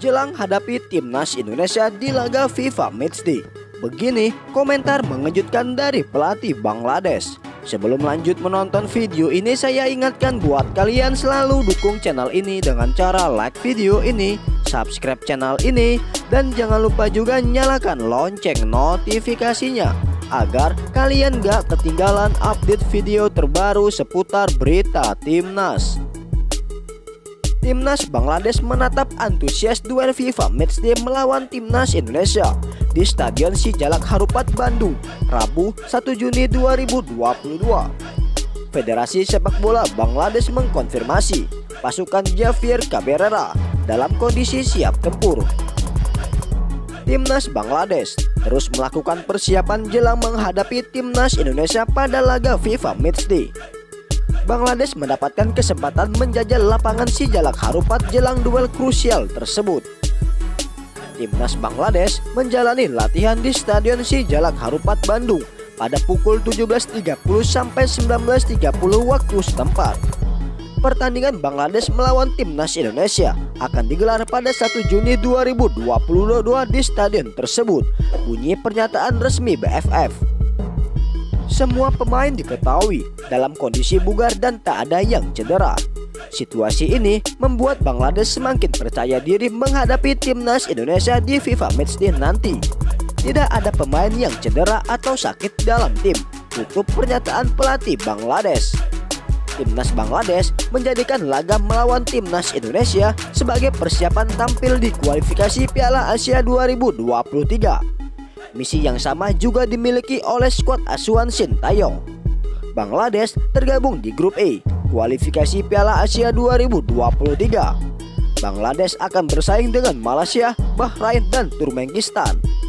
jelang hadapi timnas Indonesia di laga FIFA Matchday. Begini komentar mengejutkan dari pelatih Bangladesh. Sebelum lanjut menonton video ini, saya ingatkan buat kalian selalu dukung channel ini dengan cara like video ini, subscribe channel ini, dan jangan lupa juga nyalakan lonceng notifikasinya agar kalian gak ketinggalan update video terbaru seputar berita timnas. Timnas Bangladesh menatap antusias duel FIFA Matchday melawan timnas Indonesia di Stadion Sijalak Harupat, Bandung, Rabu 1 Juni 2022. Federasi Sepak Bola Bangladesh mengkonfirmasi pasukan Javier Cabrera dalam kondisi siap tempur. Timnas Bangladesh terus melakukan persiapan jelang menghadapi timnas Indonesia pada laga FIFA Matchday. Bangladesh mendapatkan kesempatan menjajal lapangan Sijalak Harupat jelang duel krusial tersebut. Timnas Bangladesh menjalani latihan di Stadion Sijalak Harupat, Bandung pada pukul 17.30 sampai 19.30 waktu setempat. Pertandingan Bangladesh melawan timnas Indonesia akan digelar pada 1 Juni 2022 di stadion tersebut, bunyi pernyataan resmi BFF. Semua pemain diketahui dalam kondisi bugar dan tak ada yang cedera. Situasi ini membuat Bangladesh semakin percaya diri menghadapi timnas Indonesia di FIFA Matchday nanti. Tidak ada pemain yang cedera atau sakit dalam tim, tutup pernyataan pelatih Bangladesh. Timnas Bangladesh menjadikan laga melawan timnas Indonesia sebagai persiapan tampil di kualifikasi Piala Asia 2023. Misi yang sama juga dimiliki oleh skuad asuhan Sintayong. Bangladesh tergabung di grup E, kualifikasi Piala Asia 2023. Bangladesh akan bersaing dengan Malaysia, Bahrain, dan Turkmenistan.